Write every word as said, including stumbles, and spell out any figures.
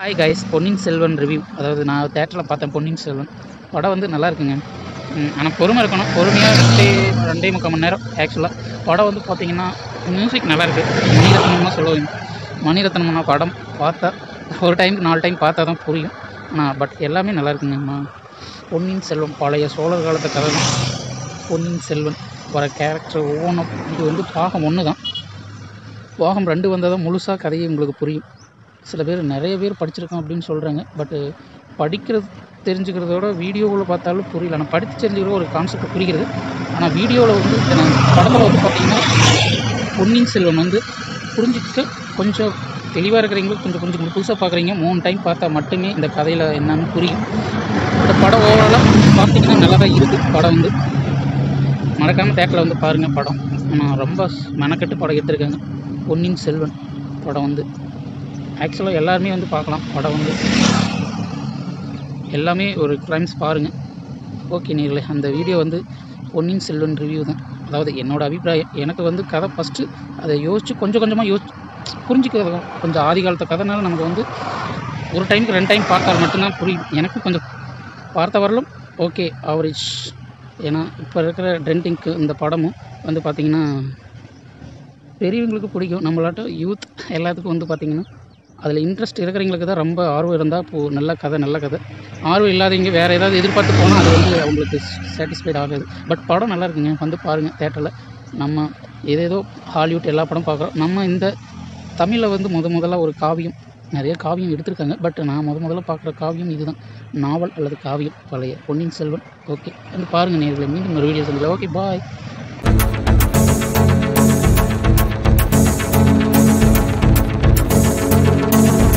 Hi guys, Ponniyin Selvan review. அதாவது நான் தேட்டரில் பார்த்தேன் பொன்னியின் செல்வன் படம் வந்து நல்லா இருக்குங்க. ஆனால் பொறுமை இருக்கணும். பொறுமையாக ரெண்டே ரெண்டே முக்கால் மணி நேரம். ஆக்சுவலாக படம் வந்து பார்த்திங்கன்னா மியூசிக் நல்லா இருக்குது. மணிரத்னமாக சொல்லுவேன். மணிரத்னம்னா படம் பார்த்தா ஒரு டைமுக்கு நாலு டைம் பார்த்தா தான் புரியும். ஆனால் பட் எல்லாமே நல்லா இருக்குங்க. பொன்னியின் செல்வன் பழைய சோழர் காலத்தை கதை தான். பொன்னியின் செல்வன் வர கேரக்டர் ஒவ்வொன்றும் இது வந்து பாகம் ஒன்று தான். பாகம் ரெண்டு வந்தால் தான் முழுசாக கதையை உங்களுக்கு புரியும். சில பேர் நிறைய பேர் படிச்சிருக்கோம் அப்படின்னு சொல்கிறாங்க. பட்டு படிக்கிறது தெரிஞ்சுக்கிறதோட வீடியோவில் பார்த்தாலும் புரியல. ஆனால் படித்து தெரிஞ்சுக்கிற ஒரு கான்செப்ட் புரிகிறது. ஆனால் வீடியோவில் வந்து படத்தில் வந்து பார்த்திங்கன்னா பொன்னியின் செல்வன் வந்து புரிஞ்சிக்க கொஞ்சம் தெளிவாக இருக்கிறவங்களுக்கு கொஞ்சம் கொஞ்சம் புதுசாக பார்க்குறீங்க. மூணு டைம் பார்த்தா மட்டுமே இந்த கதையில் என்னன்னு புரியும். இந்த படம் ஓவராலாக பார்த்திங்கன்னா நல்லா தான் இருக்குது. படம் வந்து மறக்காமல் தேட்டரில் வந்து பாருங்கள். படம் ஆனால் ரொம்ப மெனக்கெட்டு படம் எடுத்திருக்காங்க. பொன்னியின் செல்வன் படம் வந்து ஆக்சுவலாக எல்லாருமே வந்து பார்க்கலாம். படம் வந்து எல்லாமே ஒரு க்ரைம்ஸ் பாருங்கள். ஓகே நேர்களே, அந்த வீடியோ வந்து பொன்னியின் செல்வன் ரிவ்யூ தான். அதாவது என்னோடய அபிப்பிராயம். எனக்கு வந்து கதை ஃபஸ்ட்டு அதை யோசித்து கொஞ்சம் கொஞ்சமாக யோசிச்சு புரிஞ்சுக்கிறது. கொஞ்சம் ஆதி காலத்து கதைனால நமக்கு வந்து ஒரு டைமுக்கு ரெண்டு டைம் பார்த்தால் மட்டும்தான் புரியும். எனக்கு கொஞ்சம் பார்த்த வரலும் ஓகே ஆவரேஜ். ஏன்னா இப்போ இருக்கிற ட்ரெண்டிங்க்கு இந்த படமும் வந்து பார்த்திங்கன்னா பெரியவங்களுக்கு பிடிக்கும். நம்மளாட்டம் யூத் எல்லாத்துக்கும் வந்து பார்த்திங்கன்னா அதில் இன்ட்ரெஸ்ட் இருக்கிறவங்களுக்கு தான் ரொம்ப ஆர்வம் இருந்தால் இப்போது நல்ல கதை நல்ல கதை. ஆர்வம் இல்லாதவங்க வேறு ஏதாவது எதிர்பார்த்து போனால் அது வந்து அவங்களுக்கு சாட்டிஸ்ஃபைட் ஆகாது. பட் படம் நல்லா இருக்குங்க. வந்து பாருங்கள் தேட்டரில். நம்ம ஏதேதோ ஹாலிவுட் எல்லா படம் பார்க்குறோம். நம்ம இந்த தமிழில் வந்து முத முதல்ல ஒரு காவியம், நிறைய காவியம் எடுத்திருக்காங்க. பட் நான் முத முதல்ல பார்க்குற காவியம் இதுதான். நாவல் அல்லது காவியம் பழைய பொன்னியின் செல்வன். ஓகே வந்து பாருங்கள் நேர்களை. மீண்டும் ஒரு வீடியோ சந்திக்கலாம். ஓகே பாய்.